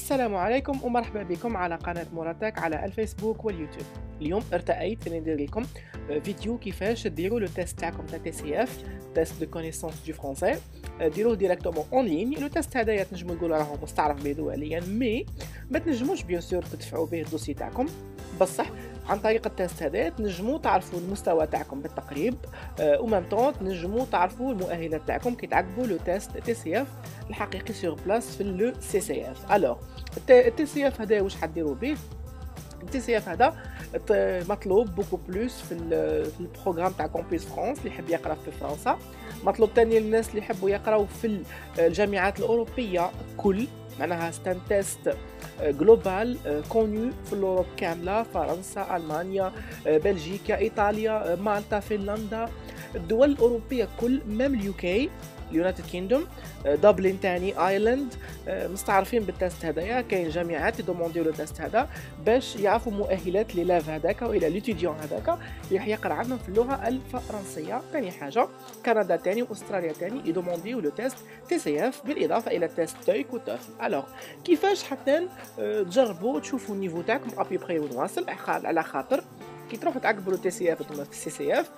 السلام عليكم ومرحبا بكم على قناة مراتك على الفيسبوك واليوتيوب. اليوم ارتأيت اني ندير لكم فيديو كيفاش ديروا لو تيست تاعكم تاع تي سي اف، تيست دو كونيسونس دو فرونسي. ديروه ديريكتومون اون لين. لو تيست هذايا تنجموا تقولوا راهو مستعرف به دوليا، مي ما تنجموش بيان سور تدفعوا به الدوسي تاعكم، بصح عن طريق التيست هذا تنجموا تعرفوا المستوى تاعكم بالتقريب، ومام طون تنجموا تعرفوا المؤهلات تاعكم كي تعقبوا لو تيست تي سي اف الحقيقي سور بلاص في لو سي سي اف. الوغ التي سي اف هذا واش حديروا به؟ التي سي اف هذا مطلوب بوكو بلوس في البروغرام تاع كومبيز فرانس اللي يحب يقرا في فرنسا، مطلوب ثاني للناس اللي يحبوا يقراو في الجامعات الاوروبيه كل، معناها ستان تيست جلوبال كونيو في الاوروب كامله، فرنسا، المانيا، بلجيكا، ايطاليا، مالطا، فنلندا، الدول الاوروبيه كل، ميم اليو كي، اليونايتد كيندوم، دبلين تاني، ايرلند، مستعرفين بالتست هذايا. كاين جامعات يدومونديو لو تيست هذا باش يعرفوا مؤهلات ليلاف هذاك والى ليتيديون هذاك اللي راح يقرا عندهم في اللغه الفرنسيه. ثاني حاجه كندا تاني واستراليا تاني يدومونديو لو تيست تي سي اف بالاضافه الى تيست تويك وتوفل. الوغ كيفاش حتى تجربوا تشوفوا النيفو تاعكم ابي بخي وين واصل، على خاطر كي تروحوا تعقبوا تي سي اف في السي سي اف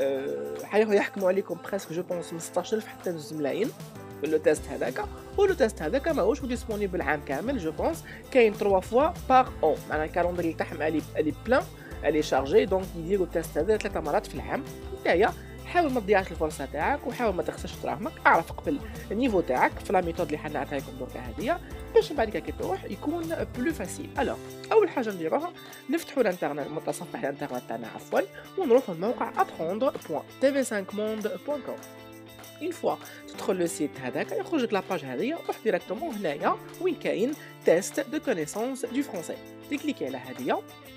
يحكموا عليكم بريسك جو بونس 16000 حتى 2 ملايين في لو تيست هذاك. ولو تيست هذاك ماهوش ديسپونيبل عام كامل، جو بونس كاين 3 فوا بار اون، معناها الكالندري تاعهم الي بلان الي شارجي، دونك يديروا التيست هذا 3 مرات في العام. نتايا حاول ما تضيعش الفرصه تاعك وحاول ما تخسرش دراهمك، اعرف قبل النيفو تاعك في لا ميثود اللي حنا نعطيها لكم دركا هذيا باش بعد كي تروح يكون بلو فاسيل. الوغ اول حاجه نديروها نفتحوا الانترنت، متصفح الانترنت تاعنا عفوا، ونروحوا الموقع apprendre.tv5monde.com. اون فوا تدخل لو سيت هذاك يخرج لك لاباج هذيا، روح ديريكتومون هنايا وين كاين تيست دو كونيسونس دو فرونسي، تكليكي على هذيا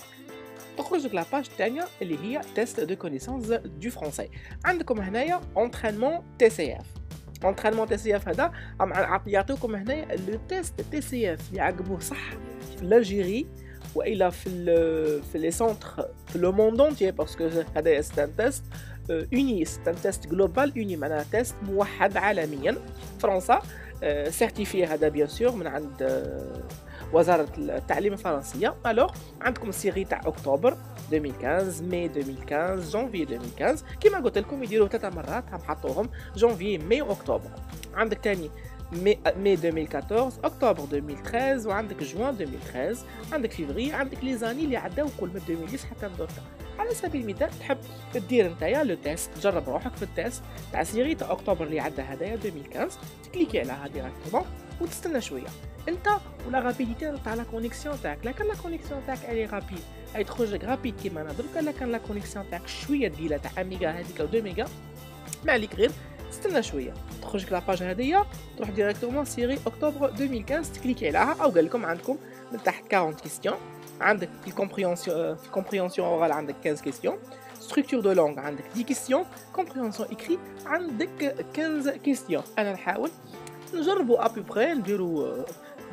تخرج لك لاباج الثانيه اللي هي تيست دو كونيسونس دو فرونسي. عندكم هنايا انترينمون تي سي اف. انترينمون تي سي اف هذا يعطيوكم هنايا لو تيست تي سي اف اللي عقبوه صح في الجيري والا في لي سونتر في لو موند اونتيي، باسكو هذا ستان تيست اوني، ستان تيست جلوبال اوني، معناها تيست موحد عالميا. فرنسا سيرتيفي هذا بيان سور من عند وزاره التعليم الفرنسيه. الوغ عندكم السيري تاع اكتوبر 2015، ماي 2015، جانفي 2015، كيما قلت لكم يديروا 3 مرات، هم حطوهم جانفي ماي اكتوبر. عندك تاني ماي 2014، اكتوبر 2013، وعندك جوان 2013، عندك فيفري، عندك لي زاني اللي عداو كل من 2010 حتى لدركا. على سبيل المثال تحب دير نتايا لو تيست، تجرب روحك في التيست تاع سيري تاع اكتوبر اللي عدى هذايا 2015، تكليكي عليها ديريكتومون وتستنى شويه انت ولا رابيديتي تاع لا كونيكسيون تاعك. لا كان لا كونيكسيون تاعك الي رابيد اي تخرج لك رابيد كيما انا دركا، لا كان لا كونيكسيون تاعك شويه ثقيله تاع 1 ميجا هذيك او 2 ميجا، ما عليك غير استنى شويه تخرج لك لاباج هذيا، تروح ديريكتومون سيري اكتوبر 2015 تكليكي عليها، او قال لكم عندكم من تحت 40 كيستيون. عندك في الكومبريونسيون اورال عندك 15 كيستيون، ستركتور دو لونغ عندك 10 كيستيون، كومبريونسيون اكري عندك 15 كيستيون. انا نحاول نجربوا ابي بخي نديروا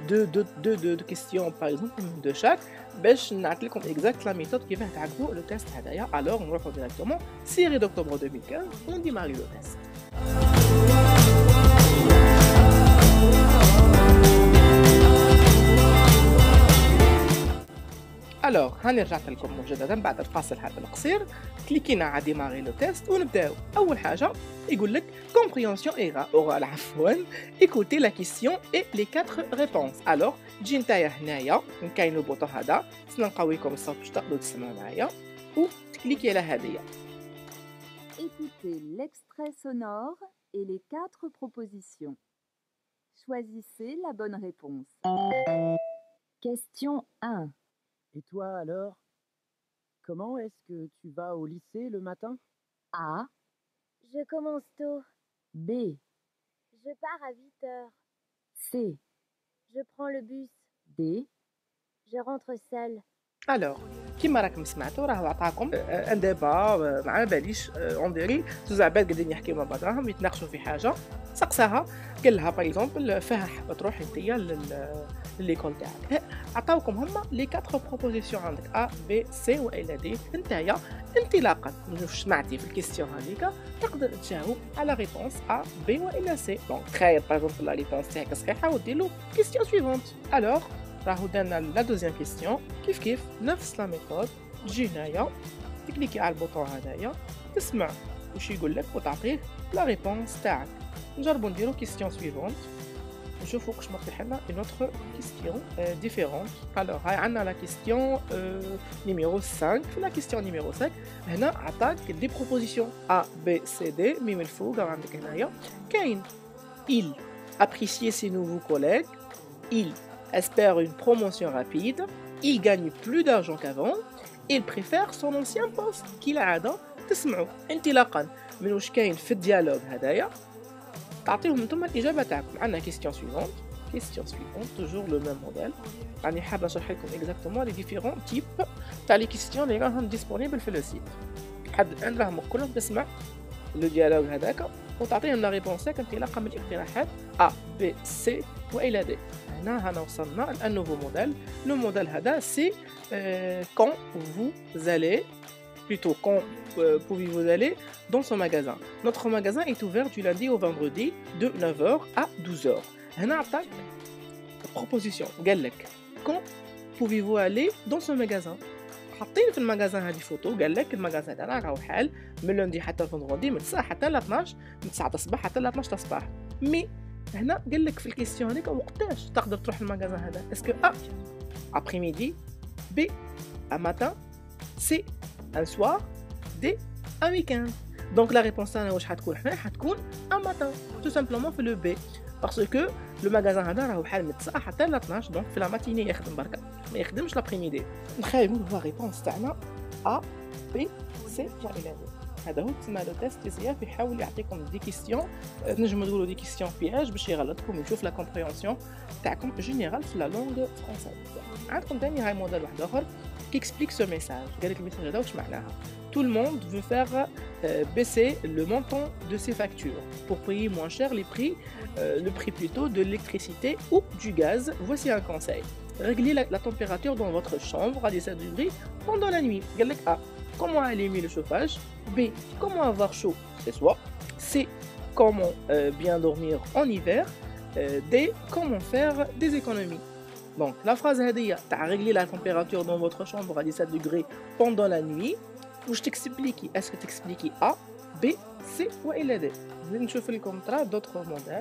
دو كيستيون باغ اكزومبل دو شاك باش نعطي لكم اكزاكت لا ميثود كيفاه تعقبوا لو تيست هذايا. الوغ نروحوا ديريكتومون سيري دكتوبر 2015 ونديماري لو تيست. الوغ هاني رجعت لكم مجددا بعد الفاصل هذا القصير. كليكينا على ديماري لو تيست ونبداو. اول حاجه يقول لك كومبريهنسيون اورال عفوا، ايكوتي لا كيسيون اي لي 4 ريبونس. الوغ تجي نتايا هنايا كاين لو بوطون هذا، نقوي لكم الصوت باش تقدروا تسمعوا معايا وتكليكي على هذه. Écoutez l'extrait sonore et les 4 propositions. Choisissez la bonne réponse. Question 1. Et toi alors? Comment est-ce que tu vas au lycée le matin? A. Je commence tôt. B. Je pars à 8 heures. C. Je prends le bus. D. Je rentre seule. الوغ كيما راكم سمعتوا راه عطاكم ان ديبا مع باليش اون ديري زوج عباد قاعدين يحكيو مع بعضهم يتناقشوا في حاجه سقساها قال لها باغ اكزومبل فيها حابه تروحي نتيا ليكول تاعك عطاوكم هما لي 4 بروبوزيسيون عندك ا بي سي والى دي نتايا انطلاقا من واش سمعتي في الكيستيون هذيك تقدر تجاوب على ريبونس ا بي والى سي دونك تخيل باغ اكزومبل لا ريبونس تاعك صحيحه ودير له كيستيون سويفونت الوغ راهو درنا لا دوزيام كيستيون كيف نفس لا ميثود تجي هنايا تكليكي على البوطون هذايا تسمع واش يقول لك وتعطيه لا ريبونس تاعك نجربوا نديرو كيستيون سويفونت نشوفوا واش مرتاح لنا اون اوتر كيستيون ديفيرونت الوغ هاي عندنا لا كيستيون نيميرو 5 في لا كيستيون نيميرو 5 هنا عطاك دي بروبوزيسيون ا بي سي دي مي من الفوق عندك هنايا كاين il apprécie ses nouveaux collègues il espère une promotion rapide il gagne plus d'argent qu'avant il préfère son ancien poste كالعاده تسمعوا انطلاقا من واش كاين في الديالوج هذايا تعطيهم انتم الاجابه تاعكم عندنا كيستيون سويفونت توجور لو ميم موديل راني حابه نشرح لكم اكزاكتومون لي ديفيرون تيب تاع لي كيستيون اللي راهم ديسپونيبل في لو سيت حد الان راهم كلهم تسمع لو ديالوج هذاك وتعطيهم لا ريبونس تاعك انطلاقا من الاقتراحات ا بي سي والى دي هنا وصلنا لان نوفو موديل لو موديل هذا سي quand vous allez plutôt quand pouvez-vous aller dans ce magasin. Notre magasin est ouvert du lundi au vendredi de 9h à 12h. هنا عطاك proposition قال لك quand pouvez-vous aller dans ce magasin. حاطين في المغازان هذه فوتو قال لك المغازان تاعنا راهو حال من لوندي حتى الفندردي من 9 حتى ل 12 من 9 الصباح حتى ل 12 الصباح. مي هنا قال لك في الكيستيون هذيك وقتاش تقدر تروح للمغازان هذا اسكو ا après midi B un matin C un soir D un week-end. Donc la réponse تاعنا واش حتكون هنا حتكون un matin tout simplement في le B parce que le magasin هذا راهو حال من 9 حتى ل 12 دونك في لا ماتيني يخدم بركه ما يخدمش لابريميدي. نخيلوا هو ريبونس تاعنا A B C والى D. هذا هو تسمى لو تيست تي سي اف يحاول يعطيكم دي كيستيون نجمو نقولوا دي كيستيون بياج باش يغلطكم ويشوف لا كومبريونسيون تاعكم جينيرال في لا لونغ فرونسيز. عندكم ثاني هاي موديل واحد اخر كي اكسبليك سو ميساج قال لك الميساج هذا واش معناها tout le monde veut faire baisser le montant de ses factures pour payer moins cher le prix plutôt de l'électricité ou du gaz. Voici un conseil. Réglez la température dans votre chambre à 17 degrés pendant la nuit. قال لك A. Comment allumer le chauffage. B. Comment avoir chaud chez soi. C. Comment bien dormir en hiver. D. Comment faire des économies. Donc la phrase هذه تاع régler la température dans votre chambre à 17 degrés pendant la nuit. واش تكسبليكي اسكو تكسبليكي A B C والى D. نشوف لكم ترى دوطخ موديل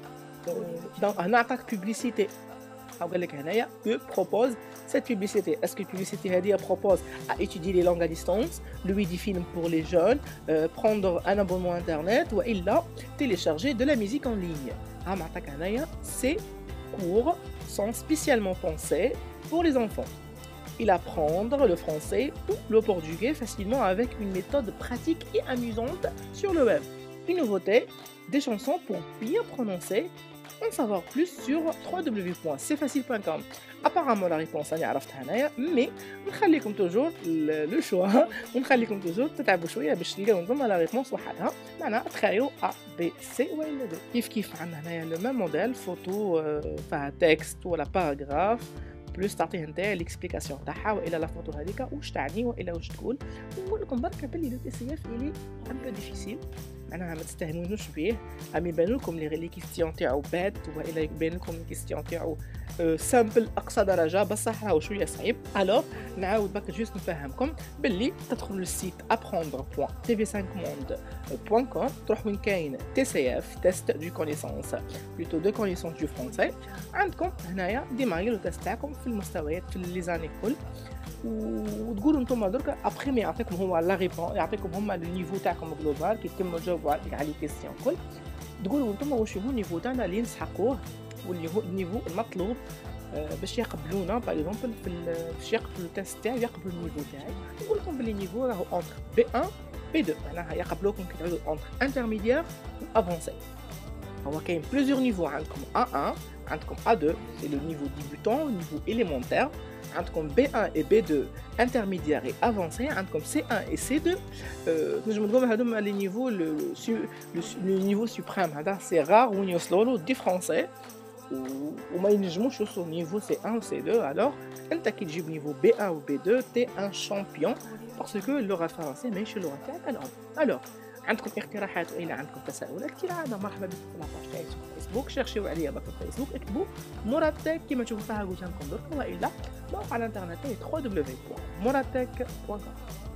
دونك هنا عطاك بوبليسيتي او قال لك هنايا que propose cette publicité. Est-ce que publicité هذه propose à étudier les langues à distance, louer des films pour les jeunes, prendre un abonnement internet ou إلا télécharger de la musique en ligne. عم عطاك هنايا ces cours sont spécialement pensés pour les enfants. Il apprendre le français ou le portugais facilement avec une méthode pratique et amusante sur le web. Une nouveauté, des chansons pour bien prononcer. En savoir plus sur www.cfacile.com. Apparemment la réponse أنا عرفتها هنايا مي نخليكم توجور لو شوا ونخليكم توجور تتعبوا شويه باش تلقاو نظن لا ريبونس وحدها معناها تخيلوا A B C ولا D. كيف عندنا هنايا لو ميم موديل فوتو فيها تكست ولا باراغراف بلوس تعطيه نتايا ليكسبليكاسيون تاعها والا لا فوتو هذيك واش تعني والا واش تقول. نقول لكم برك بلي لو تي سي اف الي ان بو ديفيسيل معناها ما تستهونوش بيه امي يبان لكم لي كيستيون تاعو باد والا يبان لكم لي كيستيون تاعو سامبل اقصى درجه بصح راهو شويه صعيب. الوغ نعاود برك جوست نفهمكم باللي تدخلوا للسيت apprendre.tv5monde.com تروح وين كاين تي سي اف تيست دو كونيسونس بلوتو دو كونيسونس دو فرونسي. عندكم هنايا ديماري لو تيست تاعكم في المستويات في لي زاني كل وتقولوا نتوما درك ابخي ما يعطيكم هو لا ريبون يعطيكم هما النيفو تاعكم جلوبال كي تكملوا تجاوبوا على لي كيستيون كل تقولوا نتوما واش هو النيفو تاعنا اللي نسحقوه واللي هو النيفو المطلوب باش يقبلونا باغ اكزومبل باش يقبلوا التيست تاعي يقبلوا النيفو تاعي. نقول لكم بلي النيفو راهو اونتر B1 B2 معناها يقبلوكم كي تعودوا اونتر انترميديير وافونسي. هو كاين plusieurs niveaux. عندكم A1 عندكم A2 c'est le niveau débutant, le niveau élémentaire. عندكم B1 et B2 intermédiaire et avancé. عندكم C1 et C2 نجم نقولوا هذوما les niveaux le niveau suprême. هذا c'est rare وين يوصلوا له دي فرونسي وما ينجموش يوصلوا niveau C1 ou C2. alors انت كي تجيب niveau B1 ou B2 t'es un champion parce que اللغه الفرنسيه ماهيش اللغه تاعك الام. alors عندكم اقتراحات والا عندكم تساؤلات كالعاده مرحبا بكم في لاباج تاعي في الفيسبوك. شيرشيو عليا برك في الفيسبوك اكتبوا مراتك كيما تشوفوا فيها قلت لكم درك والا موقع الانترنت تاعي www.moratek.com.